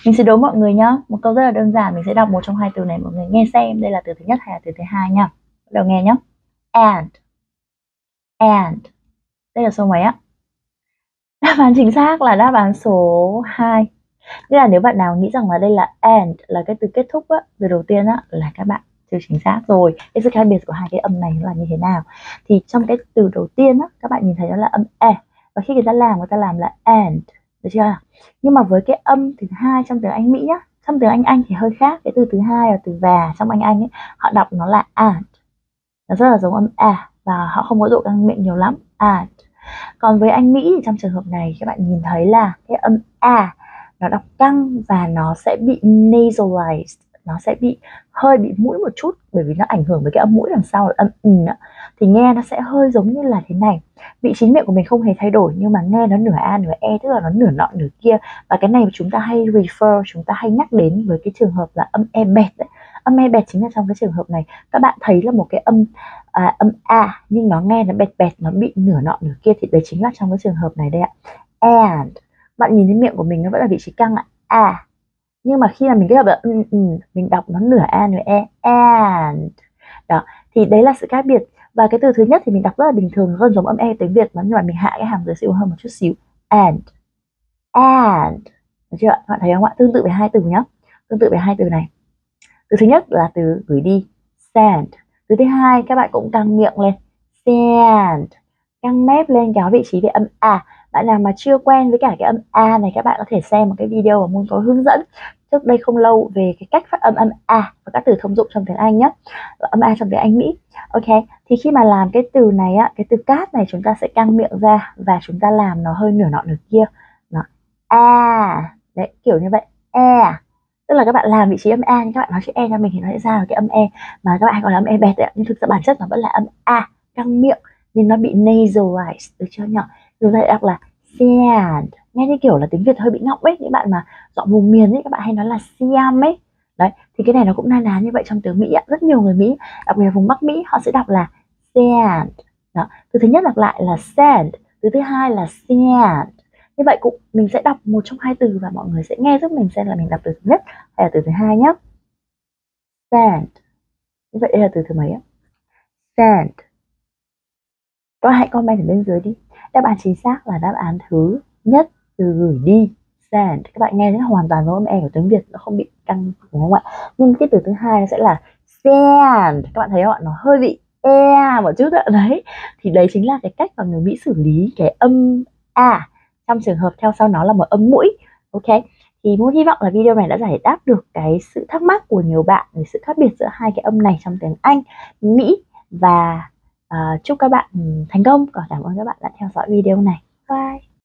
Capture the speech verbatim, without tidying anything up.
Mình sẽ đố mọi người nhá. Một câu rất là đơn giản, mình sẽ đọc một trong hai từ này, mọi người nghe xem đây là từ thứ nhất hay là từ thứ hai nha. Bắt đầu nghe nhá. And. And. Đây là số mấy ạ? Đáp án chính xác là đáp án số hai. Nghĩa là nếu bạn nào nghĩ rằng là đây là and là cái từ kết thúc á, từ đầu tiên á, là các bạn chưa chính xác rồi. Cái sự khác biệt của hai cái âm này là như thế nào? Thì trong cái từ đầu tiên á, các bạn nhìn thấy đó là âm e, và khi người ta làm người ta làm là and, được chưa? Nhưng mà với cái âm thứ hai trong tiếng Anh Mỹ nhá, trong tiếng Anh Anh thì hơi khác. Cái từ thứ hai là từ và trong Anh Anh ấy, họ đọc nó là and, nó rất là giống âm e và họ không có độ căng miệng nhiều lắm, and. Còn với Anh Mỹ thì trong trường hợp này các bạn nhìn thấy là cái âm a nó đọc căng và nó sẽ bị nasalized, nó sẽ bị hơi bị mũi một chút, bởi vì nó ảnh hưởng với cái âm mũi đằng sau là âm ừ, thì nghe nó sẽ hơi giống như là thế này. Vị trí miệng của mình không hề thay đổi nhưng mà nghe nó nửa a nửa e, tức là nó nửa nọ nửa kia. Và cái này chúng ta hay refer, chúng ta hay nhắc đến với cái trường hợp là âm e bẹt đấy. Âm e bẹt chính là trong cái trường hợp này các bạn thấy là một cái âm à, âm a nhưng nó nghe nó bẹt bẹt, nó bị nửa nọ nửa kia, thì đấy chính là trong cái trường hợp này đây ạ. And bạn nhìn thấy miệng của mình nó vẫn là vị trí căng ạ, à, nhưng mà khi mà mình kết hợp là ừ, ừ, mình đọc nó nửa a nửa e, and. Đó, thì đấy là sự khác biệt. Và cái từ thứ nhất thì mình đọc rất là bình thường, hơn giống âm e tiếng Việt, nhưng mà mình hạ cái hàm dưới xịu hơn một chút xíu, and, and, được chưa? Bạn thấy không ạ? Tương tự với hai từ nhá, tương tự với hai từ này. Từ thứ nhất là từ gửi đi, send. Từ thứ hai các bạn cũng căng miệng lên, send, căng mép lên, kéo vị trí về âm a. Bạn nào mà chưa quen với cả cái âm a này, các bạn có thể xem một cái video mà Moon có hướng dẫn trước đây không lâu về cái cách phát âm âm a và các từ thông dụng trong tiếng Anh nhé, âm a trong tiếng Anh Mỹ. Ok, thì khi mà làm cái từ này á, cái từ cát này, chúng ta sẽ căng miệng ra và chúng ta làm nó hơi nửa nọ nửa kia. Nó a, đấy, kiểu như vậy, e. Tức là các bạn làm vị trí âm a nhưng các bạn nói chữ e cho mình thì nó sẽ ra là cái âm e mà các bạn hay gọi là âm e bẹt đấy, nhưng thực ra bản chất nó vẫn là âm a, căng miệng nhưng nó bị nasalized, được chưa nhỉ? Rồi lại đọc là sand, nghe như kiểu là tiếng Việt hơi bị ngọng ấy, những bạn mà giọng vùng miền ấy các bạn hay nói là Siam ấy. Đấy, thì cái này nó cũng na ná như vậy trong tiếng Mỹ ạ. Rất nhiều người Mỹ, đặc biệt là vùng Bắc Mỹ, họ sẽ đọc là sand. Đó, từ thứ nhất đọc lại là sand, từ thứ hai là sand. Như vậy cũng mình sẽ đọc một trong hai từ và mọi người sẽ nghe giúp mình xem là mình đọc từ thứ nhất hay là từ thứ hai nhé. Sand. Như vậy đây là từ thứ mấy ạ? Sand. Các bạn hãy comment ở bên dưới đi. Đáp án chính xác là đáp án thứ nhất, từ gửi đi, send. Các bạn nghe thấy hoàn toàn giống âm e của tiếng Việt, nó không bị căng, đúng không ạ? Nhưng cái từ thứ hai nó sẽ là sand. Các bạn thấy không ạ? Nó hơi bị e một chút ạ. Đấy, thì đấy chính là cái cách mà người Mỹ xử lý cái âm a trong trường hợp theo sau nó là một âm mũi. Ok, thì muốn hy vọng là video này đã giải đáp được cái sự thắc mắc của nhiều bạn về sự khác biệt giữa hai cái âm này trong tiếng Anh, Mỹ. Và uh, chúc các bạn thành công và cảm ơn các bạn đã theo dõi video này. Bye.